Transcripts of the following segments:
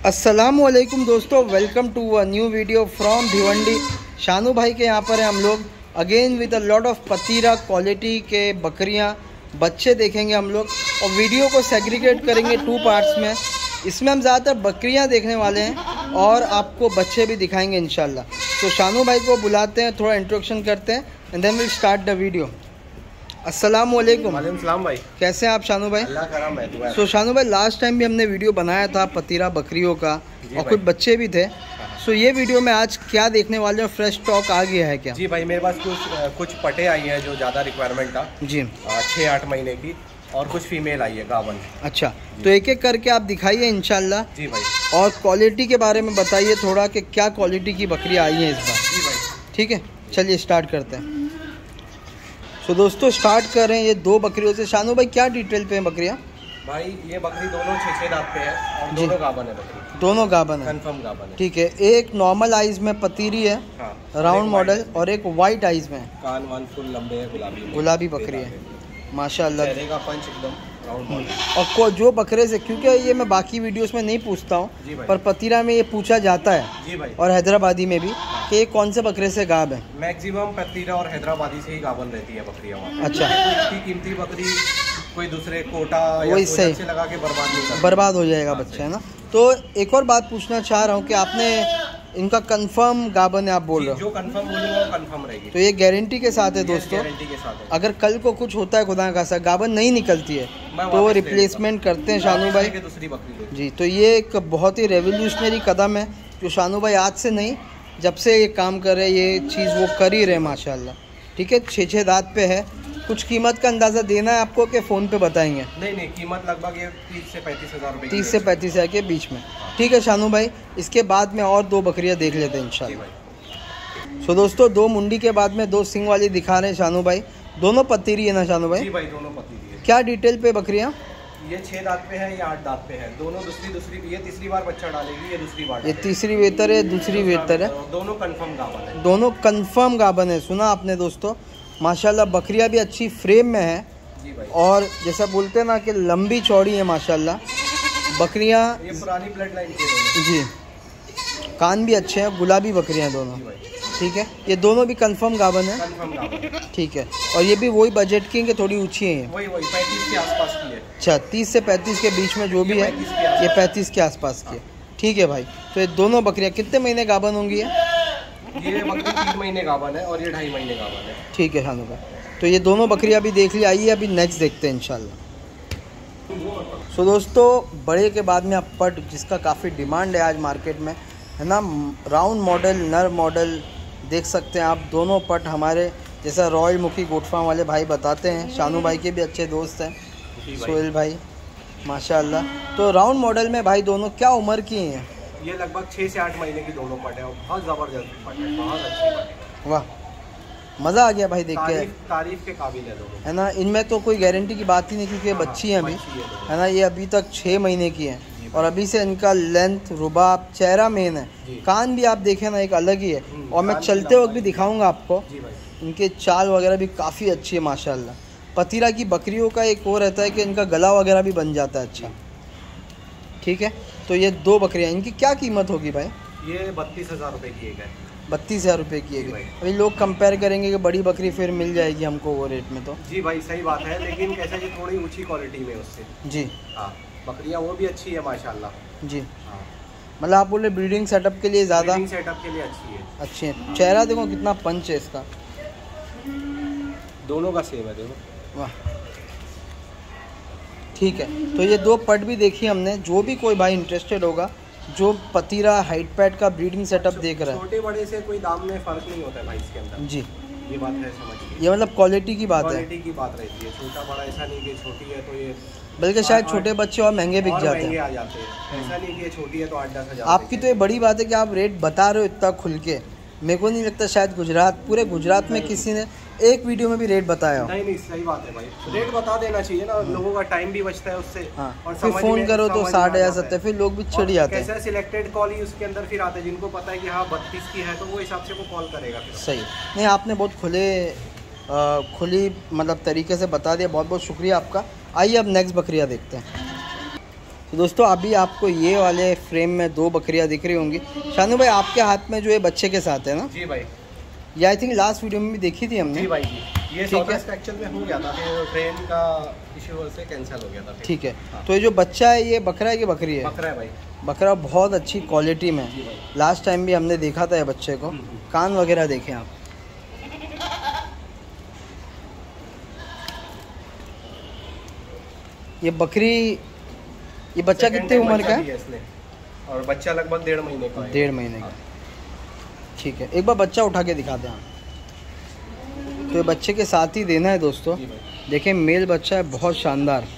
अस्सलामुअलैकुम दोस्तों, welcome to a new video from Bhiwandi. Shanu भाई के यहाँ पर है हम लोग again with a lot of Pateera quality के बकरियाँ बच्चे देखेंगे हम लोग, और वीडियो को सेग्रीगेट करेंगे 2 पार्ट्स में। इसमें हम ज़्यादातर बकरियाँ देखने वाले हैं और आपको बच्चे भी दिखाएंगे इंशाल्लाह। तो शानू भाई को बुलाते हैं, थोड़ा इंट्रोडक्शन करते हैं and then will start the video. अस्सलामुअलैकुम। वालेकुम सलाम भाई, कैसे हैं आप शानू भाई? अल्लाह करम है, दुआ है। तो शानू भाई, लास्ट टाइम भी हमने वीडियो बनाया था पतीरा बकरियों का और कुछ बच्चे भी थे। सो ये वीडियो में आज क्या देखने वाले हैं? फ्रेश स्टॉक आ गया है क्या? जी भाई, मेरे पास कुछ पटे आई हैं जो ज़्यादा रिक्वायरमेंट था जी, 6-8 महीने की, और कुछ फीमेल आई है गावन। अच्छा, तो एक एक करके आप दिखाइए इंशाल्लाह। जी भाई, और क्वालिटी के बारे में बताइए थोड़ा कि क्या क्वालिटी की बकरियाँ आई हैं इस बार। जी भाई, ठीक है, चलिए स्टार्ट करते हैं। तो दोस्तों स्टार्ट कर रहे हैं ये 2 बकरियों से। शानू भाई, क्या डिटेल पे हैं बकरियाँ? भाई ये बकरी दोनों 6 दांत पे है और दोनों गावन है बकरी। दोनों गावन है, कंफर्म गावन है। ठीक है। एक नॉर्मल आइज में पतीरी है, राउंड मॉडल, और एक वाइट आइज में कान वान फुल लंबे है, गुलाबी बकरी है माशाल्लाह। चेहरे का पंच एकदम राउंड मॉडल। और जो बकरे से, क्योंकि ये मैं बाकी वीडियोस में नहीं पूछता हूँ पर पतीरा में ये पूछा जाता है जी भाई, और हैदराबादी में भी कि ये कौन से बकरे से गाब है। मैक्सिमम पतीरा और हैदराबादी से ही गावन रहती है बकरियाँ। अच्छा, इसकी कीमती बकरी कोई दूसरे कोटा या वही सही से लगा के बर्बाद हो जाएगा बच्चा, है ना। तो एक और बात पूछना चाह रहा हूँ कि आपने इनका कंफर्म गाबन है आप बोल रहे हो? जो कंफर्म बोलूँगा वो कंफर्म रहेगी। तो ये गारंटी के साथ है दोस्तों, गारंटी के साथ है। अगर कल को कुछ होता है खुदा का सा गाबन नहीं निकलती है तो रिप्लेसमेंट करते हैं शानू भाई। दूसरी बकरी जी, तो ये एक बहुत ही रेवोल्यूशनरी कदम है जो शानू भाई आज से नहीं, जब से ये काम कर रहे ये चीज़ वो कर ही रहे माशाल्लाह। ठीक है, 6 दांत पे है। कुछ कीमत का अंदाज़ा देना है आपको कि फ़ोन पे बताएंगे? नहीं, कीमत लगभग ये 30 से 35 हज़ार रुपये, 30 से 35 हज़ार के बीच में। ठीक है शानू भाई, इसके बाद में और 2 बकरियां देख लेते हैं इंशाल्लाह। सो दोस्तों, 2 मुंडी के बाद में 2 सिंग वाली दिखा रहे हैं शानू भाई। दोनों पतीरी है ना शानू भाई? जी भाई, दोनों पतीरी है। क्या डिटेल पे बकरियाँ? ये 6 दांत पे है, ये 8 दांत पे है। दोनों दूसरी ये तीसरी बार बच्चा डालेगी, ये दूसरी बार। ये तीसरी वेतर है, दूसरी वेतर है। दोनों कंफर्म गावन है। दोनों कंफर्म गावन है। सुना आपने दोस्तों, माशाल्लाह बकरियां भी अच्छी फ्रेम में है जी भाई, और जैसा बोलते हैं ना कि लंबी चौड़ी है माशाल्लाह बकरियां। ये पुरानी ब्लड लाइन की जी, कान भी अच्छे हैं, गुलाबी बकरियां दोनों। ठीक है, ये दोनों भी कंफर्म गावन है। कंफर्म गावन, ठीक है। और ये भी वही बजट की है कि थोड़ी ऊंची है? वही 35 के आसपास की है। अच्छा, 30 से 35 के बीच में जो भी है, ये 35 के आसपास की है। ठीक है भाई, तो ये दोनों बकरियां कितने महीने गावन होंगी? ये बकरी 3 महीने गावन है और ये 2.5 महीने गावन है। ठीक है शानू भाई, तो ये दोनों बकरियां भी देख ली। आइए अभी नेक्स्ट देखते हैं इंशाल्लाह। सो दोस्तों, बड़े के बाद में अब पट, जिसका काफ़ी डिमांड है आज मार्केट में, है ना। राउंड मॉडल, नर मॉडल देख सकते हैं आप। दोनों पट हमारे जैसा रॉयल मुखी गोटफार्म वाले भाई बताते हैं, शानू भाई के भी अच्छे दोस्त हैं सोहेल भाई माशाल्लाह। तो राउंड मॉडल में भाई दोनों क्या उम्र की हैं? ये लगभग 6 से 8 महीने की दोनों पट है और बहुत ज़बरदस्त पट है, बहुत अच्छी पट है। वाह, मज़ा आ गया भाई देख के, तारीफ के काबिल है दोनों, है ना। इनमें तो कोई गारंटी की बात ही नहीं क्योंकि ये बच्ची हैं अभी, है ना। ये अभी तक 6 महीने की हैं और अभी से इनका लेंथ, रुबाब, चेहरा मेन है। कान भी आप देखें ना, एक अलग ही है। और मैं चलते वक्त भी दिखाऊंगा आपको, इनके चाल वगैरह भी काफ़ी अच्छी है माशाल्लाह। पतीरा की बकरियों का एक और रहता है कि इनका गला वगैरह भी बन जाता है अच्छा। ठीक है, तो ये 2 बकरियाँ, इनकी क्या कीमत होगी भाई? ये 32 हज़ार रुपये की एक है। 32 हज़ार रुपये की है। अभी लोग कंपेयर करेंगे कि बड़ी बकरी फिर मिल जाएगी हमको वो रेट में। तो जी भाई, सही बात है, लेकिन कैसे कि थोड़ी ऊंची क्वालिटी में उससे। जी हाँ, बकरियाँ वो भी अच्छी है माशाल्लाह। जी हाँ, मतलब आप बोले ब्रीडिंग सेटअप के लिए ज़्यादा, ब्रीडिंग सेटअप के लिए अच्छी है। अच्छी है। चेहरा देखो कितना पंच है इसका, दोनों का सेम है, देखो। वाह, ठीक है। तो ये 2 पट भी देखी हमने। जो भी कोई भाई इंटरेस्टेड होगा, जो पतीरा हाइट पैड का ब्रीडिंग सेटअप देख रहा है, छोटे बड़े से कोई दाम में फ़र्क नहीं होता है भाई इसके अंदर। जी, ये बात है, समझिए। ये मतलब क्वालिटी की बात है, क्वालिटी की बात रहती है। छोटा बड़ा ऐसा नहीं कि छोटी है तो ये, बल्कि शायद छोटे बच्चे और महंगे बिक जाते हैं। ऐसा नहीं कि ये छोटी है तो 8-10 हज़ार। आपकी तो ये बड़ी बात है कि आप रेट बता रहे हो इतना खुल के। मेरे को नहीं लगता शायद पूरे गुजरात में किसी ने एक वीडियो में भी रेट बताया हो। नहीं, सही बात है भाई, रेट बता देना चाहिए ना, लोगों का टाइम भी बचता है उससे। हाँ, और फिर फ़ोन करो तो 60,000 फिर लोग भी चिढ़ जाते हैं। कैसे सिलेक्टेड कॉल ही उसके अंदर फिर आते हैं, जिनको पता है कि हाँ 32 की है तो वो हिसाब से वो कॉल करेगा फिर। सही नहीं, आपने बहुत खुली मतलब तरीके से बता दिया, बहुत बहुत शुक्रिया आपका। आइए अब नेक्स्ट बकरियाँ देखते हैं। तो दोस्तों अभी आपको ये वाले फ्रेम में 2 बकरियां दिख रही होंगी। शानू भाई आपके हाथ में जो है बच्चे के साथ है ना? जी भाई। ये आई थिंक लास्ट वीडियो में भी देखी थी हमने। जी भाई जी। ये सौदा एक्चुअल में हो गया था, फिर ट्रेन का इशू से कैंसिल हो गया था। ठीक है। हाँ। तो ये जो बच्चा है ये बकरा है कि बकरी है? बकरा है भाई। बकरा बहुत अच्छी क्वालिटी में। लास्ट टाइम भी हमने देखा था ये बच्चे को। कान वगैरह देखें आप। ये बकरी, ये बच्चा कितने उम्र का है? और बच्चा लगभग 1.5 महीने का है। 1.5 महीने का। ठीक है, एक बार बच्चा उठा के दिखा दें आप। तो ये बच्चे के साथ ही देना है दोस्तों। देखें मेल बच्चा है, बहुत शानदार,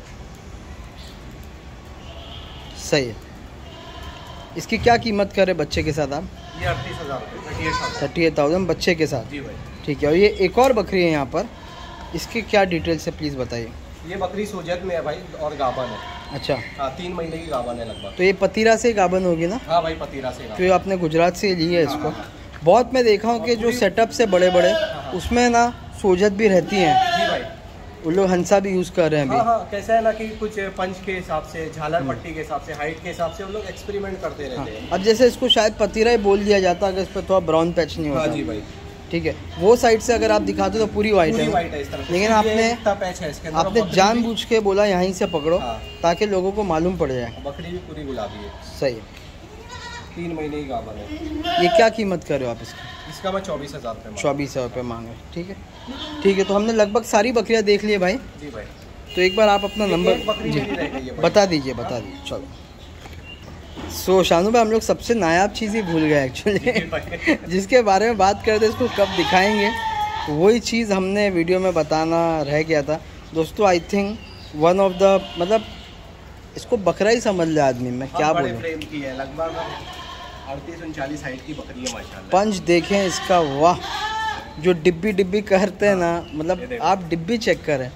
सही है। इसकी क्या कीमत करे बच्चे के साथ आप? ये 38,000 रुपये, 38,000 बच्चे के साथ। जी भाई। ठीक है। और ये एक और बकरी है यहाँ पर, इसकी क्या डिटेल से प्लीज़ बताइए। ये बकरी सोजत में है भाई और गाबन है। अच्छा। हाँ 3 महीने की गाबन है लगभग। तो ये पतीरा से गाबन होगी ना? हाँ भाई पतीरा से। तो ये आपने गुजरात से ली है इसको। बहुत मैं देखा हूँ कि जो सेटअप से बड़े बड़े उसमें ना सोजत भी रहती हैं। जी भाई। उन लोग हंसा भी यूज़ कर रहे हैं अभी। हाँ, कैसा है ना कि कुछ पंच के हिसाब से, झालर पट्टी के हिसाब से, हाइट के हिसाब से हम लोग एक्सपेरिमेंट करते रहते हैं। अब जैसे इसको शायद पतीरा ही बोल दिया जाता अगर इस पर थोड़ा ब्राउन पैच नहीं होता। हाँ जी भाई। ठीक है। वो साइड से अगर आप दिखाते तो पूरी वाइट है इस तरह। लेकिन आपने जानबूझ के बोला यहीं से पकड़ो ताकि लोगों को मालूम पड़ जाए। बकरी भी पूरी गुलाबी है। सही है। 3 महीने की गाबन है। ये क्या कीमत कर रहे हो आप इसकी? इसका मैं 24,000 रुपये। 24,000 रुपये मांग रहे। ठीक है। ठीक है, तो हमने लगभग सारी बकरियां देख ली है भाई। जी भाई। तो एक बार आप अपना नंबर बता दीजिए। चलो। सो शानू भाई हम लोग सबसे नायाब चीज़ ही भूल गए एक्चुअली जिसके बारे में बात करते इसको कब दिखाएंगे, वही चीज़ हमने वीडियो में बताना रह गया था दोस्तों। I think one of the मतलब इसको बकरा ही समझ ले आदमी, मैं क्या बोलूं। फ्रेम की है, लगभग 38-39 हाइट की बकरी है माशाल्लाह। पंच देखें इसका, वाह। जो डिब्बी डिब्बी करते हैं ना, मतलब आप डिब्बी चेक करें।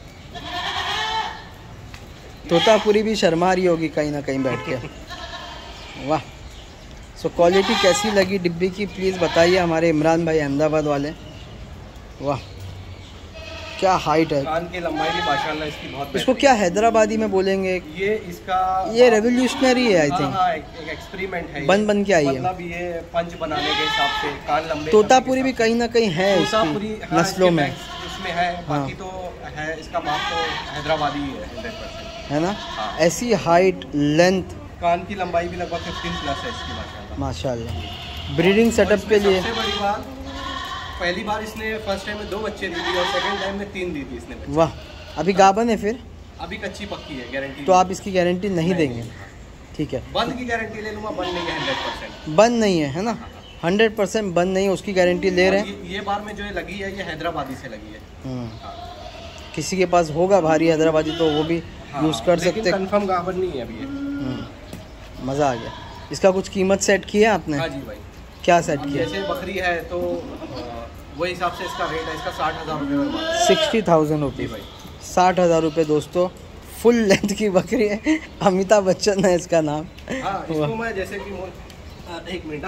तोतापुरी भी शर्मा रही होगी कहीं ना कहीं बैठ के। वाह। सो क्वालिटी कैसी लगी डिब्बी की प्लीज़ बताइए हमारे इमरान भाई अहमदाबाद वाले। वाह क्या हाइट है। कान की लंबाई भी माशाल्लाह इसकी बहुत। इसको क्या हैदराबादी में बोलेंगे? ये रेवोल्यूशनरी है आई थिंक। एक एक्सपेरिमेंट है, बन के आई है। मतलब ये पंच बनाने के हिसाब से कान लंबे। तोतापुरी भी कहीं ना कहीं है इसकी नस्लों में। इसमें है, बाकी तो है इसका बाप तो हैदराबादी है 100%, है ना? ऐसी हाइट, लेंथ, कान की लंबाई भी लगभग 15 प्लस है इसकी माशाल्लाह। ब्रीडिंग सेटअप के लिए सबसे बड़ी बात, पहली बार इसने फर्स्ट टाइम में 2 बच्चे दी थी और सेकंड टाइम में 3 दी थी इसने बच्चे। वाह। अभी गाबन है फिर? अभी कच्ची पक्की है, गारंटी। तो आप इसकी गारंटी नहीं देंगे? ठीक है। बंद की गारंटी ले लूँगा, बंद नहीं है 100%। बंद नहीं है ना? 100% बंद नहीं है, उसकी गारंटी ले रहे हैं। ये बार में जो लगी है ये हैदराबादी से लगी है। किसी के पास होगा भारी हैदराबादी तो वो भी यूज़ कर सकते। कंफर्म गाबन नहीं है अभी ये। मज़ा आ गया। इसका कुछ कीमत सेट किया आपने? हाँ जी भाई। क्या सेट किया? जैसे बकरी है तो वही हिसाब से इसका रेट है, इसका 60,000 रुपये। 60,000 रुपये भाई। 60,000 रुपये दोस्तों। फुल लेंथ की बकरी है, अमिताभ बच्चन है इसका नाम। हाँ, इसको मैं जैसे कि 1 मिनट,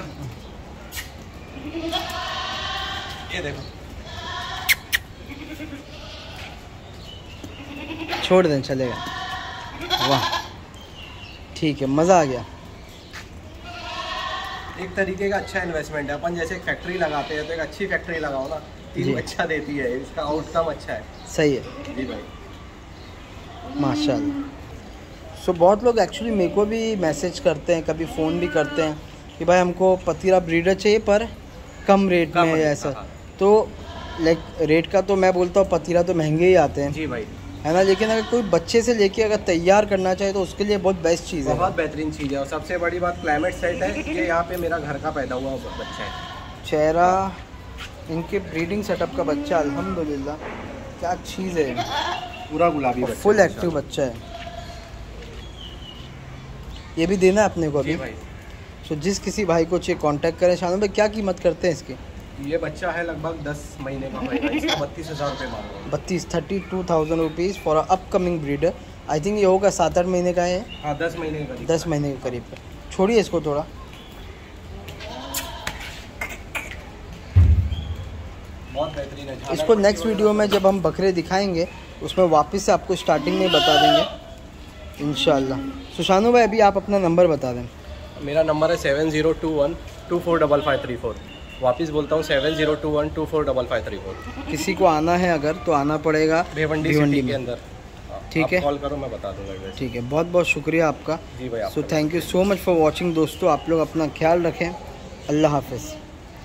ये देखो, छोड़ दें चलेगा। वाह ठीक है, मज़ा आ गया। एक तरीके का अच्छा इन्वेस्टमेंट है। अपन जैसे एक फैक्ट्री लगाते हैं तो एक अच्छी फैक्ट्री लगाओ ना, 3 अच्छा देती है, इसका आउटकम अच्छा है। सही है जी भाई माशाल्लाह। सो बहुत लोग एक्चुअली मेरे को भी मैसेज करते हैं, कभी फ़ोन भी करते हैं कि भाई हमको पतीरा ब्रीडर चाहिए पर कम रेट में ऐसा। तो लाइक रेट का तो मैं बोलता हूँ पतीरा तो महंगे ही आते हैं। जी भाई, है ना, लेकिन अगर कोई बच्चे से लेके अगर तैयार करना चाहे तो उसके लिए बहुत बेस्ट चीज़ है। बहुत बेहतरीन चीज़ है। और सबसे बड़ी बात क्लाइमेट सेट है। ये यहाँ पे मेरा घर का पैदा हुआ बच्चा है। चेहरा, इनके ब्रीडिंग सेटअप का बच्चा अल्हम्दुलिल्लाह क्या चीज़ है। पूरा गुलाबी बच्चा, फुल एक्टिव बच्चा है। ये भी देना है अपने को अभी भाई। सो जिस किसी भाई को चाहिए कांटेक्ट करें। शानू भाई क्या कीमत करते हैं इसकी? ये बच्चा है लगभग 10 महीने का होगा, इसका 32,000 रुपये मांग रहा हूँ। 32,000 rupees for upcoming breeder. I think ये होगा 7-8 महीने का है। हाँ 10 महीने के करीब। 10 महीने के करीब। छोड़िए इसको थोड़ा। बहुत बेहतरीन है। इसको नेक्स्ट वीडियो में जब हम बकरे दिखाएंगे उसमें वापस से आपको स्टार्टिंग में बता देंगे इंशाल्लाह। शानू भाई अभी आप अपना नंबर बता दें। मेरा नंबर है 7021245534। वापस बोलता हूँ 7021245534। किसी को आना है अगर तो आना पड़ेगा भिवंडी सिटी के अंदर। ठीक है, कॉल करो, मैं बता दूंगा। ठीक है, बहुत बहुत शुक्रिया आपका जी भाई। So thank you so much for watching दोस्तों। आप लोग अपना ख्याल रखें। अल्लाह हाफिज़।